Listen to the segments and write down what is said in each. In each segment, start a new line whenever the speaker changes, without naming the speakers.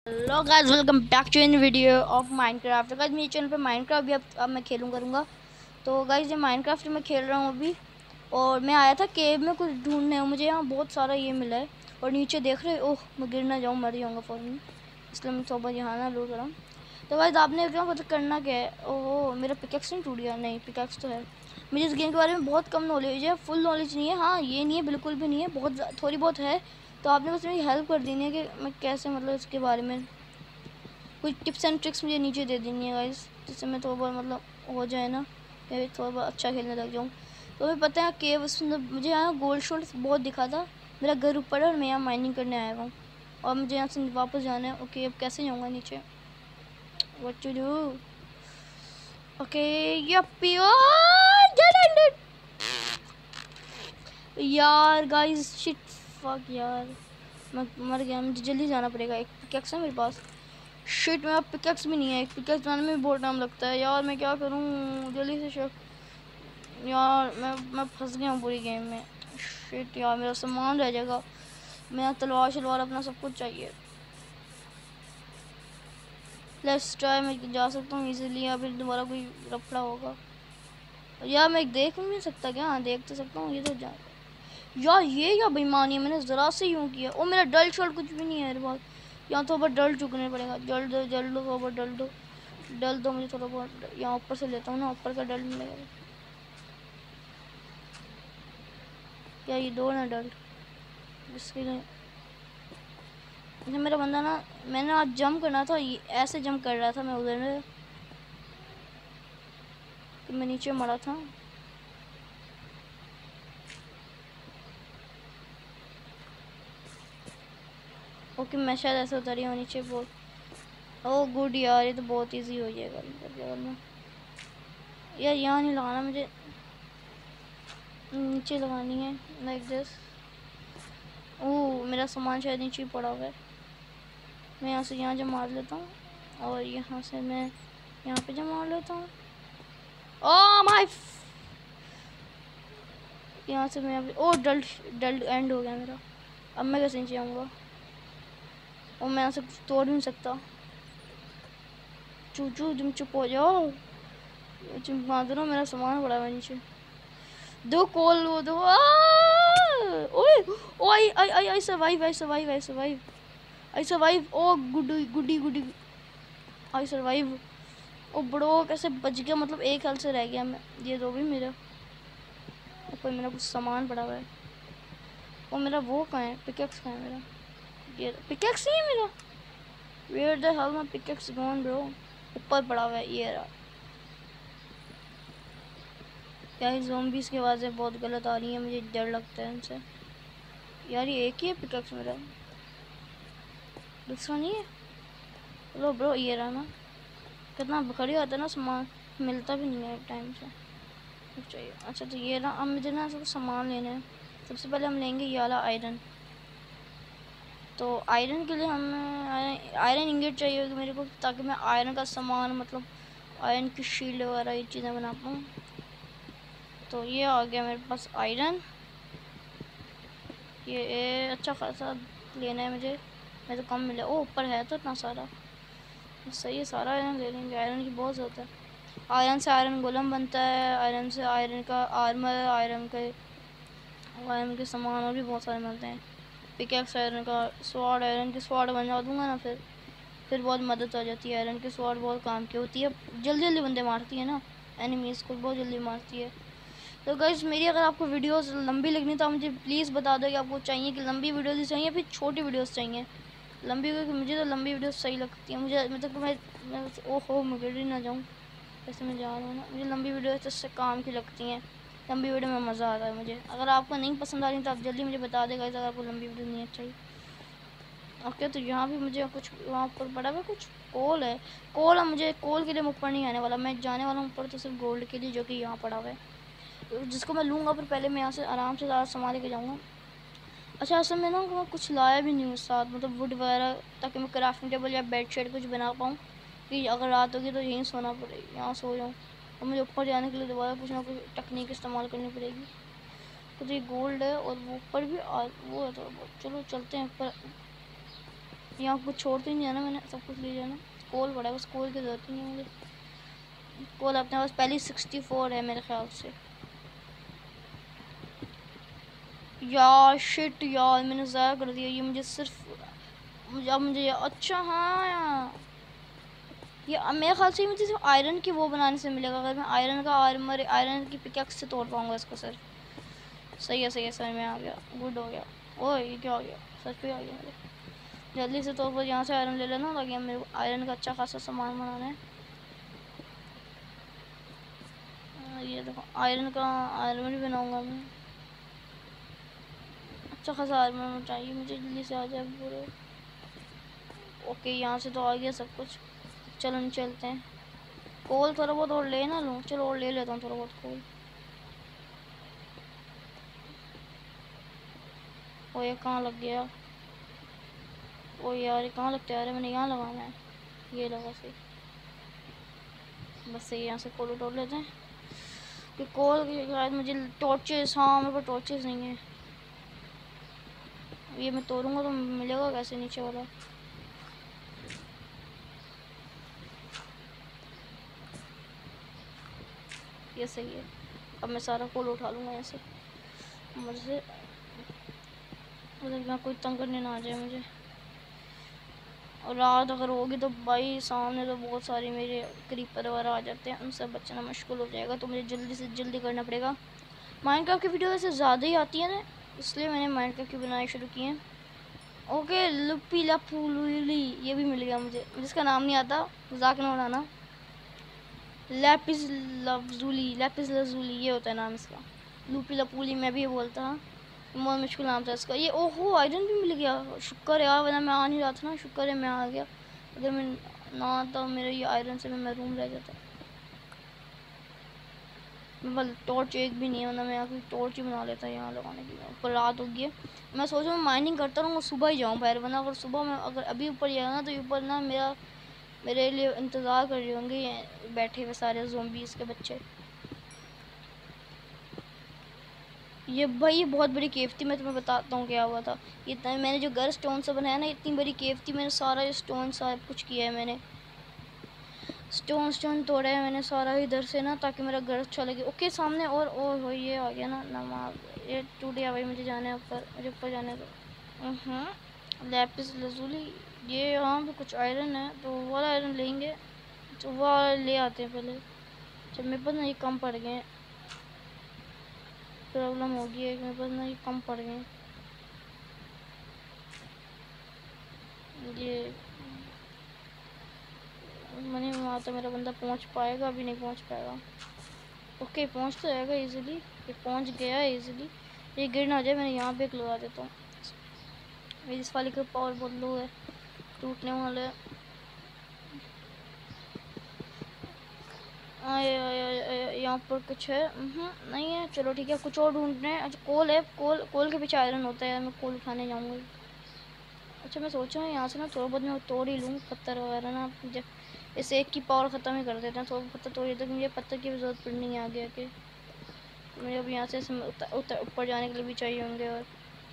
Hello guys, welcome back to in video of Minecraft. Guys मेरे channel पे Minecraft भी अब मैं खेलूँ करूँगा। तो गाइस ये माइनक्राफ्ट मैं खेल रहा हूँ अभी। और मैं आया था केव में कुछ ढूंढने, मुझे यहाँ बहुत सारा ये मिला है। और नीचे देख रहे, ओह मैं गिर ना जाऊँ, मर जाऊँगा फ़ौरन, इसलिए मैं थोड़ा यहाँ ना लूट रहा हूँ। तो गाइस आपने क्या मतलब करना क्या है? ओह मेरा पिकेक्स नहीं टूट गया? नहीं, पिकेक्स तो है। मुझे इस गेम के बारे में बहुत कम नॉलेज है, फुल नॉलेज नहीं है। हाँ ये नहीं है, बिल्कुल भी नहीं है, बहुत थोड़ी बहुत है। तो आपने बस मेरी हेल्प कर देनी है कि मैं कैसे मतलब इसके बारे में कुछ टिप्स एंड ट्रिक्स मुझे नीचे दे देनी है गाइस, जिससे मैं थोड़ा बहुत मतलब हो जाए ना, मैं भी थोड़ा बहुत अच्छा खेलने लग जाऊँ। तो मुझे पता है केव उसमें मुझे यहाँ गोल्ड शोल्ड बहुत दिखा था। मेरा घर ऊपर है और मैं यहाँ माइनिंग करने आया हूँ। और मुझे यहाँ से वापस जाना है। ओके अब कैसे जाऊँगा नीचे? What to do? Okay yippee यार गाइस शिट फक यार, मैं मर गया। मुझे जल्दी जाना पड़ेगा। एक पिकैक्स है मेरे पास। शिट मेरा पिकैक्स भी नहीं है। एक पिकैक्स बनाने में भी बहुत टाइम लगता है यार। मैं क्या करूँ जल्दी से यार मैं फंस गया हूँ पूरी गेम में। शिट यार मेरा सामान रह जाएगा। मेरा तलवार शलवार अपना सब कुछ चाहिए। लेट्स ट्राई, मैं जा सकता हूँ इजीली या फिर दोबारा कोई रफड़ा होगा। यार मैं देख नहीं सकता क्या? हाँ देख तो सकता हूँ। ये तो जा यार ये क्या बेईमानी है, मैंने ज़रा से यूँ किया। ओ मेरा डल शोल्ड कुछ भी नहीं है मेरे पास। यहाँ तो ऊपर डल चुकने पड़ेगा। जल दो ऊपर डल दो मुझे थोड़ा बहुत। यहाँ ऊपर से लेता हूँ ना, ऊपर का डल मिलेगा क्या? ये दो ना डल जिसके लिए मेरा बंदा ना, मैंने आज जंप करना था, ये ऐसे जंप कर रहा था मैं उधर में कि मैं नीचे मरा था। ओके मैं शायद ऐसे उतरी हूँ नीचे बहुत। ओह गुड यार, ये तो बहुत इजी हो जाएगा करना। यार यहाँ नहीं लगाना मुझे, नीचे लगानी है लाइक दिस। ओह मेरा सामान शायद नीचे पड़ा हुआ है। मैं यहाँ से यहाँ जब मार लेता हूँ और यहाँ से मैं यहाँ पे जब मार लेता हूँ। ओह माय, यहाँ से मैं ओह डल्ड डल्ड एंड हो गया मेरा। अब मैं कैसे नीचे आऊँगा? और मैं यहाँ से कुछ तोड़ नहीं सकता। चूचू तुम चुप हो जाओ, तुम बांध दो, मेरा सामान पड़ा हुआ नीचे। दो कोल वो दो। ओए oh I survive, I survive, I survive, I survive. Oh goody goody goody, I survive. Oh बड़ो कैसे बच गया, मतलब एक हेल्थ से रह गया मैं। ये दो भी मेरा ऊपर मेरा कुछ सामान पड़ा हुआ है। और मेरा वो कहाँ है? पिकेक्स कहाँ है मेरा? ये पिकेक्स ही है मेरा। Where the hell my pickaxe gone bro? ऊपर पड़ा हुआ है ये रहा। क्या ही ज़ॉम्बीज़ की आवाज़ें बहुत गलत आ रही हैं, मुझे डर लगता है इनसे। यार ये एक ही है पिकेक्स मेरा, दूसरा नहीं है। लो ब्रो ये रहा ना। कितना खड़ी होता है ना, सामान मिलता भी नहीं है टाइम से चाहिए। अच्छा तो ये रहा। अब मुझे ना सब सामान लेने हैं। सबसे पहले हम लेंगे ये वाला आयरन। तो आयरन के लिए हमें आयरन इंगेट चाहिए होगी मेरे को, ताकि मैं आयरन का सामान मतलब आयरन की शील्ड वगैरह ये चीज़ें बना पाऊँ। तो ये आ गया मेरे पास आयरन। ये अच्छा खासा लेना है मुझे, मैं तो कम मिले। ओ ऊपर है तो इतना सारा, सही है। सारा आयरन ले लेंगे, आयरन की बहुत ज़रूरत है। आयरन से आयरन गोलम बनता है, आयरन से आयरन का आर्मर, आयरन के सामान और भी बहुत सारे मिलते हैं। पिकैक्स आयरन का, स्वॉर्ड आयरन की स्वॉर्ड बना दूंगा ना, फिर बहुत मदद आ जाती है। आयरन की स्वॉर्ड बहुत काम की होती है, जल्दी जल्दी बंदे मारती है ना, एनिमीज़ को बहुत जल्दी मारती है। तो गाइस मेरी अगर आपको वीडियोस लंबी लगनी तो आप मुझे प्लीज़ बता दो कि आपको चाहिए कि लंबी वीडियोस चाहिए फिर छोटी वीडियोस चाहिए। लंबी, क्योंकि मुझे तो लंबी वीडियोस सही लगती है। मुझे मतलब मैं ओहो मैं गिर ही ना जाऊँ, ऐसे मैं जा रहा हूँ ना। मुझे लंबी वीडियोस इससे काम की लगती हैं। लंबी वीडियो में मज़ा आता है मुझे। अगर आपको नहीं पसंद आ रही तो आप जल्दी मुझे बता देगा अगर आपको लंबी वीडियो नहीं चाहिए। ओके तो यहाँ भी मुझे कुछ वहाँ पर पड़ा हुआ कुछ कोल है। कोल, मुझे कोल के लिए मैं ऊपर नहीं आने वाला, मैं जाने वाला हूँ ऊपर तो सिर्फ गोल्ड के लिए, जो कि यहाँ पड़ा हुआ है, जिसको मैं लूँगा। पर पहले मैं यहाँ से आराम से ज़्यादा सामान लेके जाऊँगा। अच्छा असल में ना मैं कुछ लाया भी नहीं हूँ साथ, मतलब वुड वगैरह, ताकि मैं क्राफ्टिंग टेबल या बेड शेड कुछ बना पाऊँ कि अगर रात होगी तो यहीं सोना पड़ेगा, यहाँ सो जाऊँ। और मुझे ऊपर जाने के लिए दोबारा कुछ ना कुछ टेक्निक इस्तेमाल करनी पड़ेगी। तो ये गोल्ड है और वो ऊपर भी वो है थोड़ा बहुत। चलो चलते हैं ऊपर। यहाँ कुछ छोड़ तो नहीं जाना मैंने, सब कुछ ले जाना। कोल पड़ा है बस, कोल की ज़रूरत नहीं है मुझे। कोल अपने पास पहले 64 है मेरे ख्याल से। यार शिट यार, मैंने ज़ाया कर दिया ये। मुझे सिर्फ अब मुझे अच्छा हाँ ये अब मेरे ख्याल से मुझे सिर्फ आयरन की वो बनाने से मिलेगा। अगर मैं आयरन का आर्मर, आयरन की पिकैक्स से तोड़ पाऊँगा इसको सिर्फ। सही है समझ में आ गया, गुड हो गया। ओह ये क्या हो गया, सच पे आ गया मेरे। जल्दी से तौर पर यहाँ से आयरन ले लेना, ताकि मेरे आयरन का अच्छा खासा सामान बनाना है। ये देखो आयरन का आर्मर भी बनाऊँगा मैं। अच्छा खासा आर्मर चाहिए मुझे, जल्दी से आ जाए पूरे। ओके यहाँ से तो आ गया सब कुछ। चलो चलते हैं। कोल थोड़ा बहुत और ले ना लूँ, चलो और ले लेता हूँ थोड़ा बहुत कोल। ओ ये कहाँ लग गया, ओ यार ये कहाँ लगता है यार, मैंने यहाँ लगाना है। ये लगा सही, बस सही। यहाँ से कोल उठा लेते हैं कि कोल के शायद मुझे टॉर्चेस, हाँ मेरे पास टॉर्चेस नहीं है। ये मैं तोड़ूंगा तो मिलेगा कैसे नीचे वाला। ये सही है, अब मैं सारा कोल उठा लूँगा यहाँ से। मुझे मतलब कोई तंग करने ना आ जाए मुझे। और रात अगर होगी तो भाई सामने तो बहुत सारी मेरे क्रीपर वगैरह आ जाते हैं, उनसे बचना मुश्किल हो जाएगा। तो मुझे जल्दी से जल्दी करना पड़ेगा। माइनक्राफ्ट की वीडियो वैसे ज़्यादा ही आती है ना, इसलिए मैंने माइनक्राफ्ट की बनानी शुरू की है। ओके लुपीला फूली ये भी मिल गया मुझे, जिसका नाम नहीं आता, मजाक ना उड़ाना। लैपिस लजुली ये होता है नाम इसका। लुपीला पूली मैं भी ये बोलता हूँ, बहुत मुश्किल नाम था इसका ये। ओहो आयरन भी मिल गया, शुक्र है यार, वरना मैं आ नहीं रहा था ना। शुक्र है मैं आ गया, अगर मैं ना आता मेरे ये आयरन से मैं महरूम रह जाता। मतलब टॉर्च एक भी नहीं है, वरना मैं यहाँ की टॉर्च ही बना लेता यहाँ लगाने के लिए। ऊपर रात हो गई है, मैं सोच रहा हूँ माइनिंग करता रहूँगा, सुबह ही जाऊँ बाहर। वरना अगर सुबह में अगर अभी ऊपर जाएगा ना, तो ऊपर ना मेरे लिए इंतज़ार कर रहे होंगे बैठे हुए सारे ज़ोंबीज़ के बच्चे। ये भाई ये बहुत बड़ी केव थी, मैं तुम्हें बताता हूँ क्या हुआ था। इतना मैंने जो घर स्टोन से बनाया ना, इतनी बड़ी केव थी। मैंने सारा स्टोन सब कुछ किया है, मैंने स्टोन तोड़ा है मैंने सारा इधर से ना, ताकि मेरा घर अच्छा लगे। ओके सामने और हो ये आ गया ना नमाज। ये टूट गया भाई, मुझे जाना है ऊपर, मुझे ऊपर जाने दो। लैपिस लजुली, ये यहाँ पे कुछ आयरन है, तो वो वाला आयरन लेंगे, तो वो ले आते हैं पहले। जब मेरे पास ना ये कम पड़ गए, प्रॉब्लम होगी है, मेरे पास ना ये कम पड़ गए। ये मनी वहाँ तो मेरा बंदा पहुँच पाएगा, अभी नहीं पहुँच पाएगा। ओके पहुँच तो जाएगा इजीली, ये पहुँच गया है इजीली। ये गिर ना जाए, मैं यहाँ पे एक लगा देता हूँ। मेरी इस वाली का पावर बहुत लो है, टूटने वाला है। यहाँ पर कुछ है नहीं है, चलो ठीक है कुछ और ढूंढने हैं। अच्छा कोल है, कोल के पीछे आयरन होता है, मैं कोल उठाने जाऊँगी। अच्छा मैं सोच रहा हूँ यहाँ से ना थोड़ा बहुत मैं तोड़ ही लूँ पत्थर वगैरह ना, जब इस एक की पावर ख़त्म ही कर देते हैं। थोड़ा पत्थर तोड़ देते, मुझे पत्थर की भी ज़रूरत पड़नी है आगे आके। मुझे अब यहाँ से ऊपर जाने के लिए भी चाहिए होंगे। और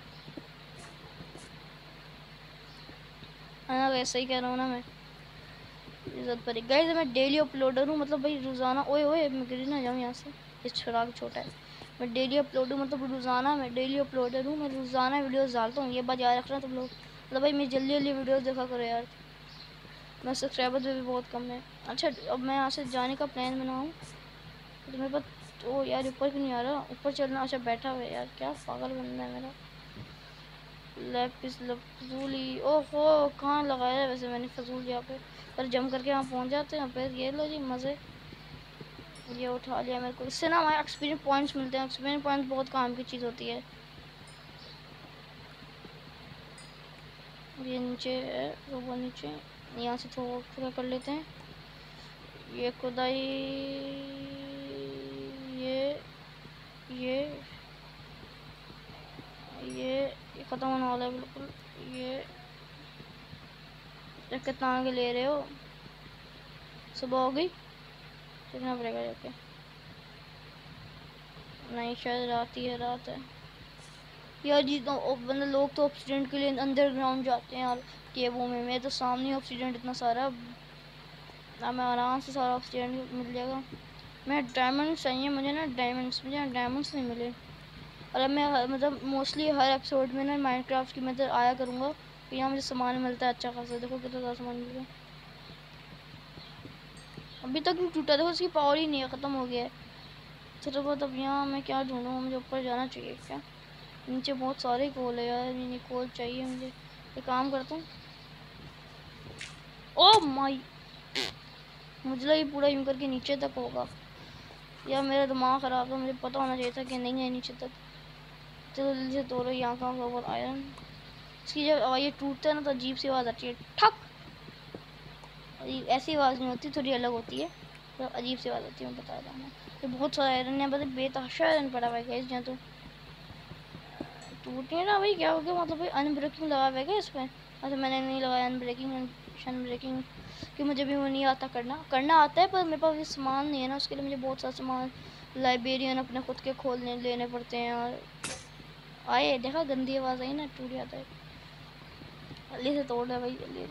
हाँ वैसे ही कह रहा हूँ ना मैं, जरूरत पड़ेगी। गाइस मैं डेली अपलोडर हूँ, मतलब भाई रोज़ाना। ओए ओए मैं गिर ना जाऊँ यहाँ से, ये चिराग छोटा है। मैं डेली अपलोडर मतलब रोज़ाना मैं डेली अपलोडर हूँ, मैं रोज़ाना वीडियोस डालता हूँ, ये बात याद रखना तुम लोग। मतलब भाई मैं जल्दी जल्दी वीडियोस देखा करो यार, मैं सब्सक्राइबर भी बहुत कम है। अच्छा अब मैं यहाँ से जाने का प्लान बनाऊँ, तो मेरे पास ओ यार ऊपर क्यों नहीं आ रहा, ऊपर चलना। अच्छा बैठा हुआ है यार, क्या पागल बंदा है मेरा। लैपिस लफजूली, ओहो कहाँ लगाया है वैसे मैंने फजूल यहाँ पे, पर जम करके वहाँ पहुँच जाते हैं फिर। ये लो जी मज़े, ये उठा लिया मेरे को। इससे ना हमारे एक्सपीरियंस पॉइंट्स मिलते हैं, एक्सपीरियंस पॉइंट्स बहुत काम की चीज़ होती है। ये नीचे है तो वो नीचे, यहाँ से थोड़ा कर लेते हैं। ये खुदाई, ये ये ये ख़त्म होने वाला है बिल्कुल। ये कितना आगे ले रहे हो, सुबह हो गई, चलना पड़ेगा जाके। नहीं शायद रात ही है, रात है। यार जी तो मतलब लोग तो ऑक्सीडेंट के लिए अंडरग्राउंड जाते हैं यार केवों में। मेरे तो सामने ऑक्सीडेंट इतना सारा, ना मैं आराम से सारा ऑक्सीडेंट मिल जाएगा। मैं डायमंड्स चाहिए मुझे ना, डायमंड्स नहीं मिले। और अब मैं मतलब मोस्टली हर एपिसोड में ना माइनक्राफ्ट की मतलब आया करूँगा कि यहाँ मुझे सामान मिलता है अच्छा खासा। देखो कितना ज़्यादा सामान मिल गया, अभी तक नहीं टूटा। देखो उसकी पावर ही नहीं है, ख़त्म हो गया है। चलो बहुत, अब यहाँ मैं क्या ढूंढूँ, मुझे ऊपर जाना चाहिए क्या? नीचे बहुत सारे कोल है यार, नहीं कोल चाहिए मुझे। एक काम करता हूँ, ओ माई, मुझे लगा ये पूरा यूं करके नीचे तक होगा। यार मेरा दिमाग ख़राब था, मुझे पता होना चाहिए था कि नहीं है नीचे तक। चलो जल्दी से तोड़ो यहाँ का बहुत आयरन। इसकी जब ये टूटता है ना तो अजीब सी आवाज़ आती है, ठक। ऐसी आवाज़ नहीं होती, थोड़ी अलग होती है, तो अजीब सी आवाज़ आती है, मैं बता रहा हूँ। ये बहुत सारा आयरन है, मतलब बेतहाशा आयरन पड़ा हुआ है गाइस। यहाँ तो टूटे ना भाई, क्या हो गया? मतलब भाई अनब्रेकिंग लगा हुआ है इस पर। अच्छा मैंने नहीं लगाया अनब्रेकिंग कि मुझे भी वो नहीं आता करना आता है, पर मेरे पास ये सामान नहीं है ना, उसके लिए मुझे बहुत सारा सामान लाइब्रेरियन अपने खुद के खोलने लेने पड़ते हैं। और आए देखा गंदी आवाज़ आई ना, टूट जाता है। जल्दी से तोड़ दे भाई जल्दी।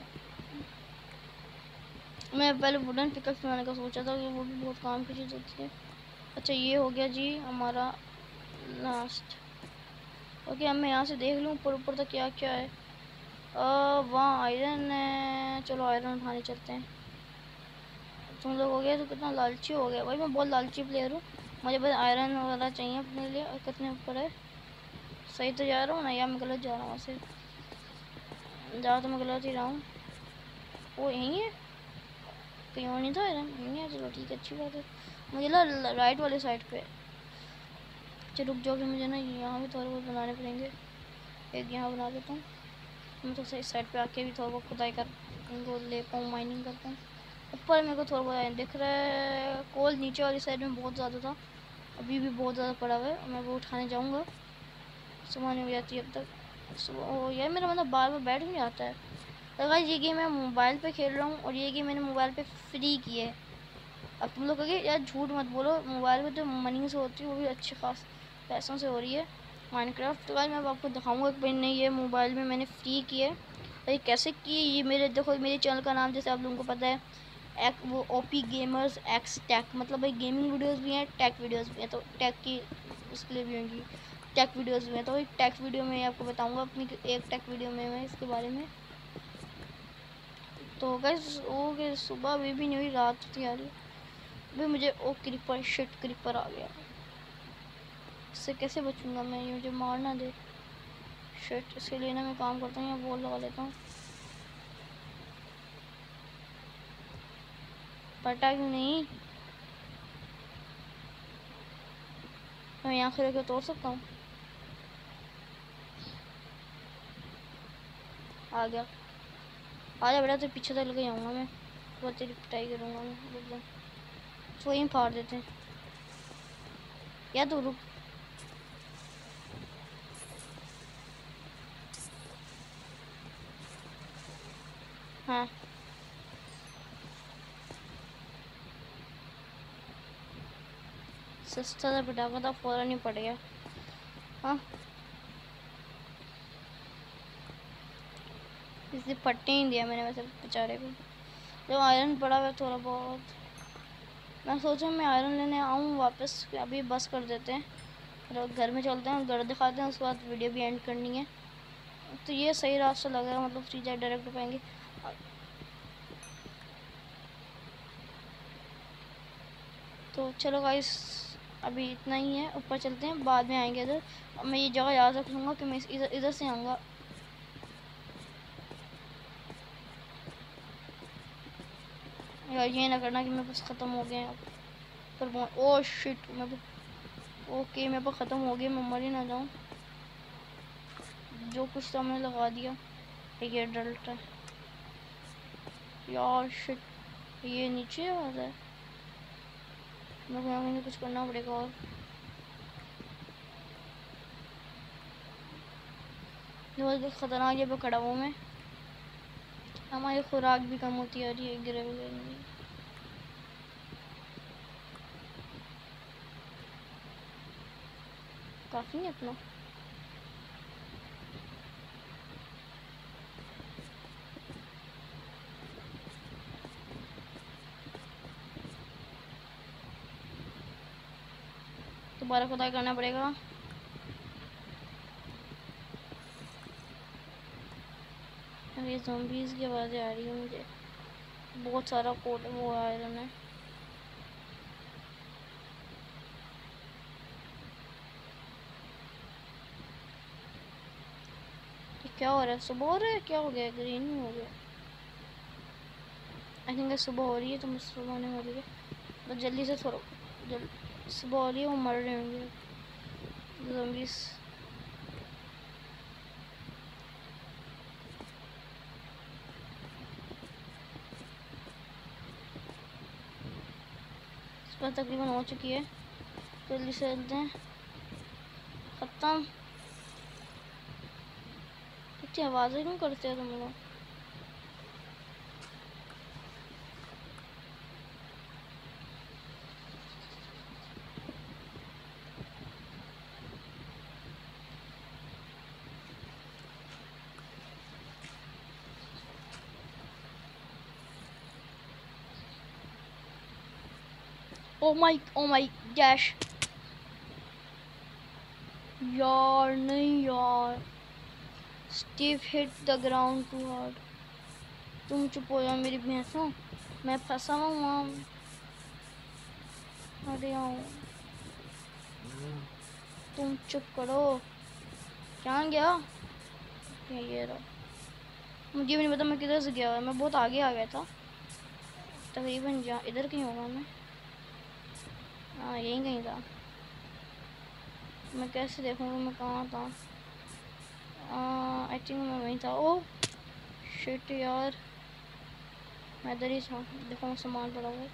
मैं पहले वुडन पिकअप बनाने का सोचा था कि वो भी बहुत काम की चीज़ होती है। अच्छा ये हो गया जी हमारा लास्ट। ओके अब मैं यहाँ से देख लूँ ऊपर ऊपर तक क्या क्या है। वहाँ आयरन है, चलो आयरन उठाने चलते हैं। तुम लोग हो गया तो कितना लालची हो गया भाई, मैं बहुत लालची प्लेयर हूँ। मुझे बस आयरन वगैरह चाहिए अपने लिए। और कितने ऊपर है? सही तो जा रहा हूँ ना, या मैं गलत जा रहा हूँ? वैसे जा तो मैं गलत ही रहा हूँ। वो यहीं है, कहीं और नहीं था आयरन? यहीं है, चलो ठीक है, अच्छी बात है। मुझे ना राइट वाले साइड पे। चलो रुक जाओ, फिर मुझे ना यहाँ भी थोड़े बहुत बनाने पड़ेंगे। एक यहाँ बना देता हूँ, मैं तो सही साइड पे आके भी थोड़ा बहुत खुदाई कर इनको ले पाऊँ, माइनिंग कर पाऊँ। ऊपर मेरे को थोड़ा बहुत दिख रहा है कोल, नीचे वाली साइड में बहुत ज़्यादा था, अभी भी बहुत ज़्यादा पड़ा हुआ है। मैं वो उठाने जाऊँगा, सामान हो जाती है अब तक सुबह। ओ यार मेरा मतलब बार बार बैठ नहीं आता है। तो गाइस ये गेम मैं मोबाइल पे खेल रहा हूँ, और ये गेम मैंने मोबाइल पे फ्री की है। अब तुम लोग कहोगे यार झूठ मत बोलो, मोबाइल पे तो मनी से होती है, वो भी अच्छे खास पैसों से हो रही है माइनक्राफ्ट। तो गाइस मैं आपको दिखाऊंगा कि भाई नहीं ये मोबाइल में मैंने फ्री की है। और ये कैसे की, ये मेरे देखो मेरे चैनल का नाम जैसे आप लोगों को पता है वो ओपी गेमर्स एक्स टेक, मतलब भाई गेमिंग वीडियोस भी हैं, टेक वीडियोस भी हैं। तो टेक की उसके लिए भी होंगी, टेक वीडियोस भी हैं। तो भाई टेक वीडियो में आपको बताऊंगा अपनी एक टेक वीडियो में मैं इसके बारे में। तो गाइस वो सुबह अभी भी नहीं हुई, रात होती आ रही भाई। मुझे ओ क्रीपर, शिट क्रीपर आ गया, इससे कैसे बचूंगा मैं? ये मुझे मार ना दे, शिट। इसके लिए ना मैं काम करता हूँ, यहाँ वॉल लगा लेता हूँ। पटा क्यों नहीं? मैं यहाँ खड़े होकर तोड़ सकता हूँ? आ गया, आ जा बेटा, तो पीछे तक लेके जाऊँगा मैं, बहुत तेरी पिटाई करूँगा मैं एकदम। तो वहीं फाड़ देते हैं, या तो रुक। हाँ सस्ता सा पटाखा था, फ़ौरन ही पड़ गया। हाँ इसलिए फटने ही दिया मैंने वैसे बेचारे को। जब आयरन पड़ा हुआ थोड़ा बहुत, मैं सोचा मैं आयरन लेने आऊँ वापस, अभी बस कर देते हैं, फिर घर में चलते हैं, घर दिखाते हैं, उसके बाद वीडियो भी एंड करनी है। तो ये सही रास्ता लग रहा है, मतलब सीधा डायरेक्ट पाएंगे। तो चलो गाइस अभी इतना ही है, ऊपर चलते हैं, बाद में आएंगे इधर। मैं ये जगह याद रख लूँगा कि मैं इधर इधर से आऊँगा। यार ये ना करना कि मेरे पास ख़त्म हो गए हैं पर ओ शिट मैं, ओके मेरे पास ख़त्म हो गए, मैं मर ही ना जाऊँ। जो कुछ तो हमने लगा दिया, ये डल्ट है यार, शिट। ये नीचे आ रहा है, मेरे को यहाँ कुछ करना पड़ेगा। और बहुत ख़तरनाक जगह पे खड़ा हूँ मैं, हमारी खुराक भी कम होती आ रही है गिरे वगैरह में। काफ़ी नहीं अपना, दोबारा खुदाई करना पड़ेगा। ये ज़ॉम्बीज़ की आवाज़ें आ रही है मुझे। बहुत सारा कोट वो आयरन है। ये क्या हो रहा है? सुबह हो रहा है? क्या हो गया? ग्रीन हो गया। आई थिंक सुबह हो रही है तो मुझे सुबह होने वाली है। तो जल्दी से थोड़ा जल्दी सुबह हो रही है, वो मर रहे होंगे ज़ॉम्बीज़। इस पर तकरीबन हो चुकी है। जल्दी से चलते हैं। ख़त्म। इतनी आवाज़ें क्यों करते हो तुम लोग? Oh my dash. यार नहीं यार, Steve hit the ground too hard. तुम चुप हो जाओ मेरी भैंसों, मैं फंसा हुआ वहाँ। अरे आओ, तुम चुप करो। क्या गया? ये रहा। मुझे भी नहीं पता मैं किधर से गया। मैं बहुत आगे आ गया था तकरीबन। जहाँ इधर कहीं होगा मैं। हाँ यहीं कहीं था। मैं कैसे देखूँगा मैं कहाँ था? आई थिंक मैं वहीं था। ओह शिट यार, मैं इधर ही था। देखो सामान पड़ा हुआ।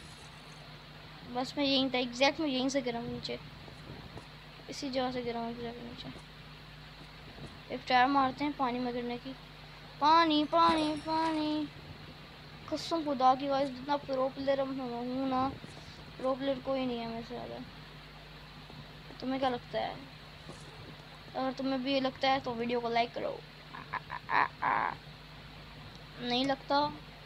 बस मैं यहीं था एग्जैक्ट। मैं यहीं से गिरा हूँ नीचे, इसी जगह से गिरा हूँ एग्जैक्ट नीचे। एक ट्राई मारते हैं पानी में गिरने की। पानी पानी पानी। कसम खुदा की गाइस, जितना प्रो प्लेयर हूँ ना, प्रो प्लेयर कोई नहीं है मेरे से ज़्यादा। तुम्हें क्या लगता है? अगर तुम्हें भी ये लगता है तो वीडियो को लाइक करो। नहीं लगता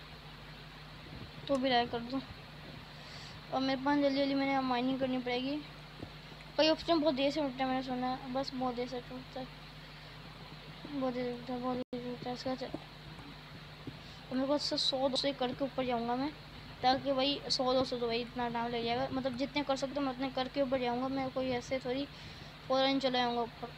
तो भी लाइक कर दो। और मेरे पास जल्दी जल्दी मैंने माइनिंग करनी पड़ेगी। कई ऑप्शन बहुत देर से उठता है, मैंने सुना है। बस बहुत देर से उठता है, बहुत देर उठता है, बहुत देर उठता है इसका। मेरे को 100-200 करके ऊपर जाऊंगा मैं, ताकि भाई 100-200 तो भाई इतना टाइम लग जाएगा। मतलब जितने कर सकते मैं उतने करके ऊपर जाऊंगा मैं। कोई ऐसे थोड़ी फ़ौरन चले जाऊंगा ऊपर।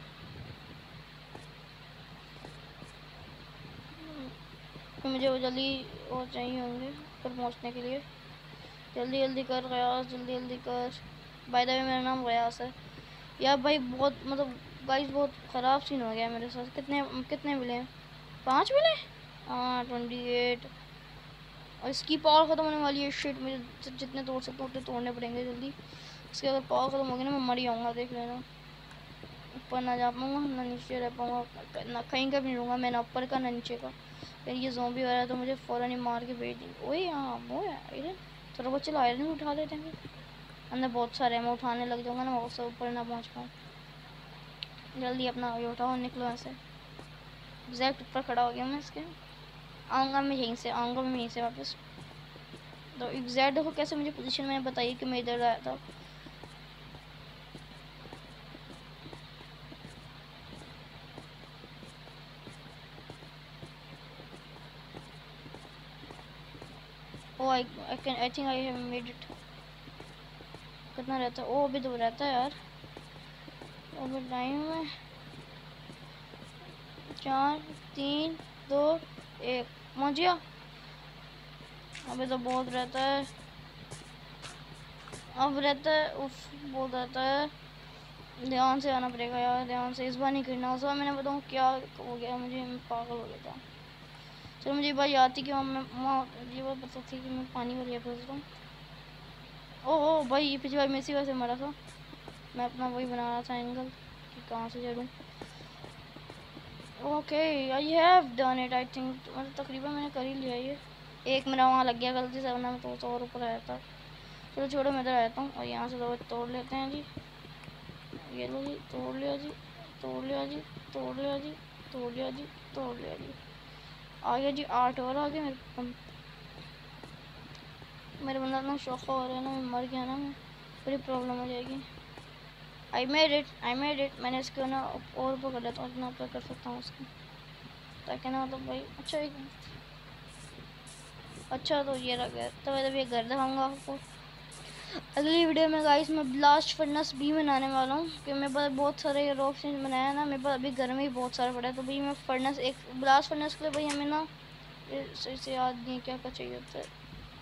तो मुझे वो जल्दी वो चाहिए होंगे ऊपर पहुंचने के लिए। जल्दी जल्दी कर गयास, जल्दी जल्दी कर। बाय द वे मेरा नाम गयास है। यार भाई बहुत मतलब गाइस बहुत ख़राब सीन हो गया मेरे साथ। कितने कितने मिले? 5 मिले। हाँ 28। और इसकी पावर ख़त्म होने वाली है। शिट, मुझे जितने तोड़ सकता हूँ उतने तोड़ने पड़ेंगे जल्दी। इसके अगर पावर ख़त्म होगी ना मैं मर जाऊँगा, देख लेना। ऊपर ना जा पाऊँगा ना नीचे रह पाऊँगा, ना कहीं का भी नहीं रहूँगा मैं, ना ऊपर का ना नीचे का। फिर ये ज़ॉम्बी वगैरह तो मुझे फ़ौरन ही मार के भेज देंगे। ओए यहाँ वो है आयरन। थोड़ा बहुत चलो आयरन भी उठा लेते हैं। अंदर बहुत सारे हैं, मैं उठाने लग जाऊँगा ना, उससे ऊपर ना पहुँच पाऊँ। जल्दी अपना ये उठाओ, निकलो ऐसे। एग्जैक्ट ऊपर खड़ा हो गया मैं इसके। आऊँगा मैं यहीं से, आऊँगा मैं यहीं से वापस। तो एग्जैक्ट देखो कैसे मुझे पोजीशन मैंने बताई कि मैं इधर आया था। Oh I can, I think I have made it. कितना रहता है? ओ अभी तो रहता है यार, अभी टाइम है। 4 3 2 1 पहुँच गया। अभी तो बहुत रहता है, अब रहता है। उफ बहुत रहता है। ध्यान से आना पड़ेगा यार, ध्यान से। इस बार नहीं गिरना। उस बार मैंने बताऊँ क्या हो गया मुझे, मैं पागल हो गया था। चलो मुझे ये बात याद थी कि मैं ये बात पता थी कि मैं पानी में फंस रहा हूँ। ओह भाई ये पिछली बार मैं इसी वजह से मरा था। मैं अपना वही बना रहा था एंगल कि कहाँ से चलूँ। Okay I have done it I think. मतलब तकरीबन मैंने कर ही लिया ये। एक मेरा वहाँ लग गया गलती से, वरना मैं तो और ऊपर आया था। चलो छोड़ो, मैं इधर आता हूँ और यहाँ से दो तोड़ लेते हैं जी। ये लो जी, तोड़ लिया जी, तोड़ लिया जी, तोड़ लिया जी, तोड़ लिया जी, तोड़ लिया जी। आ गया जी 8 और आ गया मेरे बंदा इतना शौक हो रहा है ना, मैं मर गया ना मैं, बड़ी प्रॉब्लम हो जाएगी। I made it. मैंने इसको ना और ऊपर कर लेता हूँ, इतना ऊपर कर सकता हूँ उसको, ताकि ना मतलब भाई अच्छा तो ये रह गया। तो मैं ये घर दिखाऊंगा आपको अगली वीडियो में गाइस। मैं ब्लास्ट फर्नेस भी बनाने वाला हूँ, क्योंकि मेरे पास बहुत सारे रॉक फिनिश बनाया ना, मेरे पास अभी घर में ही बहुत सारा पड़ा है। तो भाई मैं फर्नेस एक ब्लास्ट फर्नेस के लिए भाई हमें ना सही से याद नहीं क्या क्या चाहिए होता है,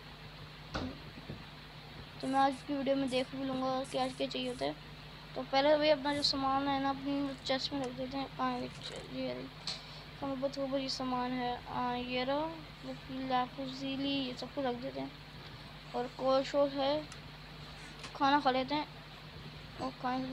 तो मैं आज की वीडियो में देख भी लूँगा कि आज क्या चाहिए होता है। तो पहले भाई अपना जो सामान है ना अपनी चेस्ट में रख देते हैं। हाँ ये रही, हमें बहुत ऊपर ये सामान है। ये रहा लैपुजीली, ये सब कुछ रख देते हैं। और कोल शोल है, खाना खा लेते हैं। और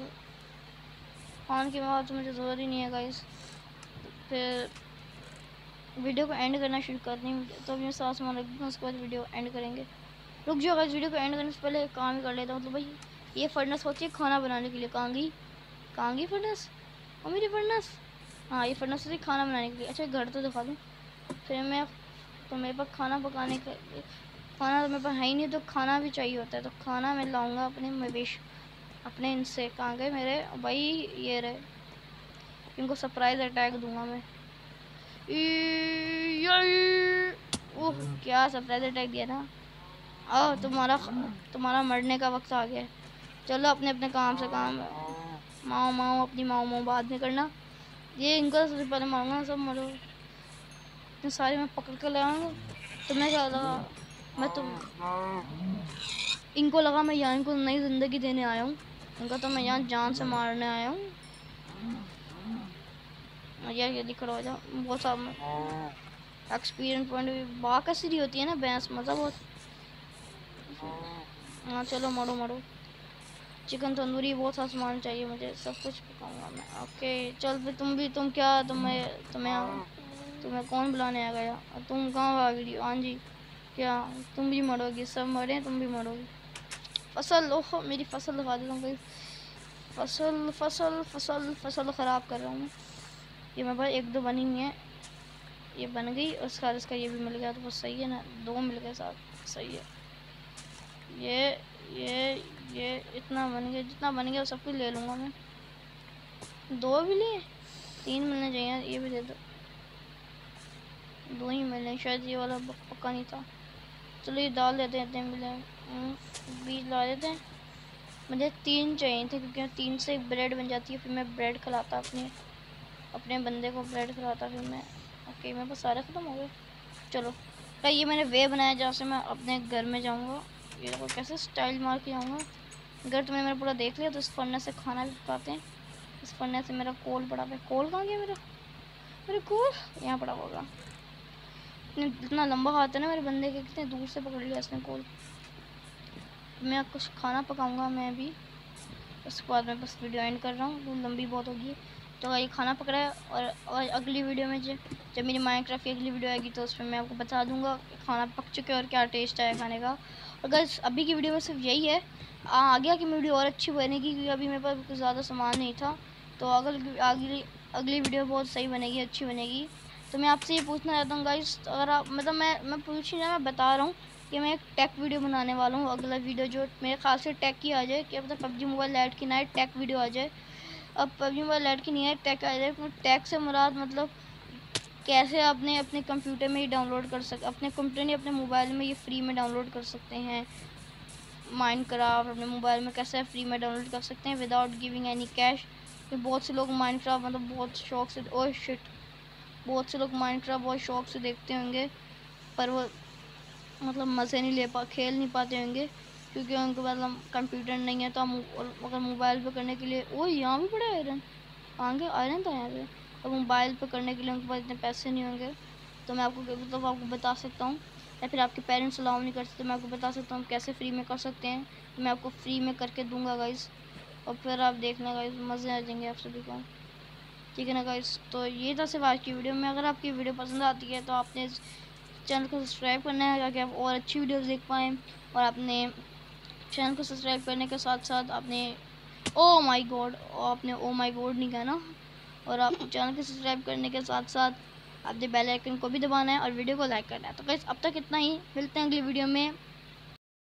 खाने के बाद तो मुझे ज़रूरत ही नहीं है गाइस। फिर वीडियो को एंड करना शुरू कर दें, तो अभी मैं साथ सामान रख दूँगा, उसके बाद वीडियो एंड करेंगे। रुक जाओ गाइस, वीडियो को एंड करने से पहले काम ही कर लेता हूँ। तो भाई ये फर्नेस होती है खाना बनाने के लिए। कहाँ गई फर्नेस? और मेरी फर्नेस, हाँ ये फर्नेस होती है खाना बनाने के लिए। अच्छा घर तो दिखा दूँ फिर मैं, तो मेरे पास खाना पकाने का खाना तो मेरे पास है ही नहीं, तो खाना भी चाहिए होता है। तो खाना मैं लाऊंगा अपने मवेश अपने इनसे। कहाँ गए मेरे भाई? ये रहे, इनको सरप्राइज अटैक दूंगा मैं। ओह क्या सरप्राइज अटैक दिया था। तुम्हारा मरने का वक्त आ गया है। चलो अपने अपने काम से काम, माओ माओ अपनी माओ माओ बाद में करना। ये इनको सबसे पहले मारूंगा, सब मरो। इतने सारे मैं पकड़ कर ले आऊँगा। तुम्हें क्या लगा इनको लगा मैं यहाँ इनको नई ज़िंदगी देने आया हूँ। इनका तो मैं यहाँ जान से मारने आया हूँ। यार ये खड़ा हो जाओ, बहुत सारा एक्सपीरियंस पॉइंट भी। बाघ कैसी रही होती है ना भैंस, मज़ा बहुत। हाँ चलो मरो। चिकन तंदूरी बहुत सा सामान चाहिए मुझे, सब कुछ पकाऊंगा मैं। ओके चल फिर तुम्हें कौन बुलाने आ गया? तुम कहाँ आ गई? हाँ जी क्या तुम भी मरोगी? सब मरे तुम भी मरोगी। फसल, ओह मेरी फसल लगा देता हूँ। फसल ख़राब कर रहा हूँ। ये मेरे पास एक दो बनी हुई है, ये बन गई। उसका ये भी मिल गया तो बस सही है ना, दो मिल गए साथ, सही है। ये इतना बन गया, जितना बन गया सब कुछ ले लूँगा मैं। दो भी लिए, तीन मिलने चाहिए, ये भी दे दो। दो ही मिले शायद, ये वाला पक्का नहीं था। चलो ये डाल देते हैं, इतने मिले बीज ला देते हैं। मुझे तीन चाहिए थे, क्योंकि तीन से ब्रेड बन जाती है। फिर मैं ब्रेड खिलाता अपने बंदे को, ब्रेड खिलाता फिर मैं। ओके मेरे पास सारे ख़त्म हो गए। चलो क्या ये मैंने वे बनाया जहाँ से मैं अपने घर में जाऊँगा। ये देखो कैसे स्टाइल मार के जाऊँगा। घर तुमने मेरा पूरा देख लिया, तो इस फर्नेस से खाना भी पकाते हैं। इस फर्नेस से मेरा कोल पड़ा है। कोल कहाँ गया मेरा कोल? यहाँ पड़ा होगा। इतना लंबा हाथ है ना मेरे बंदे के, कितने दूर से पकड़ लिया इसने कोल। मैं कुछ खाना पकाऊंगा मैं भी, उसके बाद मैं बस वीडियो एंड कर रहा हूँ, वो लंबी बहुत होगी। तो ये खाना पक रहा है, और अगली वीडियो में जब मेरी माइनक्राफ्ट की अगली वीडियो आएगी तो उसमें मैं आपको बता दूंगा खाना पक चुके और क्या टेस्ट आया खाने का। और गाइस अभी की वीडियो में सिर्फ यही है। आगे की वीडियो और अच्छी बनेगी, क्योंकि अभी मेरे पास कुछ ज़्यादा सामान नहीं था। तो अगली वीडियो बहुत सही बनेगी, अच्छी बनेगी। तो मैं आपसे ये पूछना चाहता हूँ गाइस, अगर आप मतलब मैं पूछ नहीं रहा, मैं बता रहा हूँ कि मैं एक टेक वीडियो बनाने वाला हूँ। अगला वीडियो जो मेरे ख्याल से टेक की आ जाए, क्या पता पबजी मोबाइल लाइट की नाइट टेक वीडियो आ जाए। अब पबजी मोबाइल लाइट की नहीं है, टेक आ जाए। टेक से मुराद मतलब कैसे आपने अपने कंप्यूटर में ही डाउनलोड कर सकते, अपने कंप्यूटर नहीं अपने मोबाइल में ये फ्री में डाउनलोड कर सकते हैं। माइनक्राफ्ट अपने मोबाइल में कैसे फ्री में डाउनलोड कर सकते हैं विदाउट गिविंग एनी कैश। बहुत से लोग माइनक्राफ्ट मतलब बहुत शौक से, ओह शिट, बहुत से लोग माइनक्राफ्ट बहुत शौक से देखते होंगे, पर वो मतलब मज़े नहीं खेल नहीं पाते होंगे, क्योंकि उनके पास कंप्यूटर नहीं है। तो हम अगर मोबाइल पे करने के लिए, ओ यहाँ भी पड़ा है आयरन, आगे आयरन था यहाँ पे। अब मोबाइल पे करने के लिए उनके पास इतने पैसे नहीं होंगे, तो मैं आपको बता सकता हूँ, या फिर आपके पेरेंट्स अलाउ नहीं कर सकते, मैं आपको बता सकता हूँ कैसे फ्री में कर सकते हैं। मैं आपको फ्री में करके दूँगा गाइस, और फिर आप देखना गाइस, मज़े आ जाएंगे आप सभी को, ठीक है ना गाइस। तो ये था सिर्फ आज की वीडियो में। अगर आपकी वीडियो पसंद आती है तो आपने चैनल को सब्सक्राइब करना है, ताकि आप और अच्छी वीडियोस देख पाएँ। और आपने चैनल को सब्सक्राइब करने के साथ साथ आपने ओ माय गॉड नहीं कहना, और आप चैनल को सब्सक्राइब करने के साथ साथ आपने बेल आइकन को भी दबाना है और वीडियो को लाइक करना है। तो गाइस अब तक इतना ही, मिलते हैं अगली वीडियो में।